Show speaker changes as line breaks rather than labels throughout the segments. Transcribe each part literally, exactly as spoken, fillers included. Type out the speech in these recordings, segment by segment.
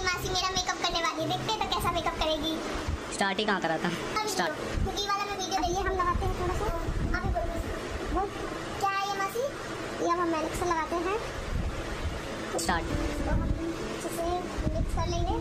मासी मेरा मेकअप करने वाली है, देखते हैं तो कैसा मेकअप करेगी।
स्टार्ट ही कहाँ करा था? स्टार्ट
ये वाला मैं वीडियो देखिए हम लगाते हैं थोड़ा सा। आप ही बोलो क्या है ये मासी? ये हम मैनिक्स लगाते हैं।
स्टार्ट
तो हम अच्छे से मिक्स कर लेंगे।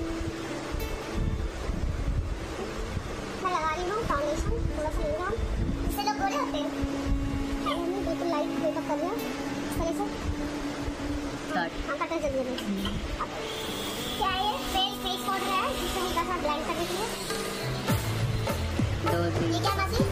मैं लगा रही हूँ फाउंडेशन थोड़ा सा लेंगे हम, इससे लोग गोरे होते हैं। हमने बिल्कुल लाइट मेकअप कर लिया इस तरह से।
स्टार्ट
हाँ कटर जल्दी जल्दी। क्या है ये फेस फेस पाउडर है जिससे हल्का सा ब्लेंड कर देती है।
दो तीन
ये क्या मासी?